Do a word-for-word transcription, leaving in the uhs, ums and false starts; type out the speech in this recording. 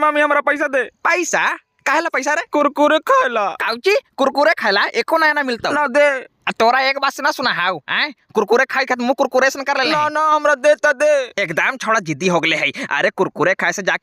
मामी हमरा पैसा दे। पैसा काहेला पैसा रे? कुरकुरे खाएला। काउची कुरकुरे खाइला एको नया ना मिलता ना दे। आ तोरा एक बात से ना सुना हाउ हैं कुरकुरे खाई खात मुंह कुरकुरेशन कर ले ना ना हमरा दे त दे। एकदम छोड़ा जिद्दी हो गले है। अरे कुरकुरे खाए से जाके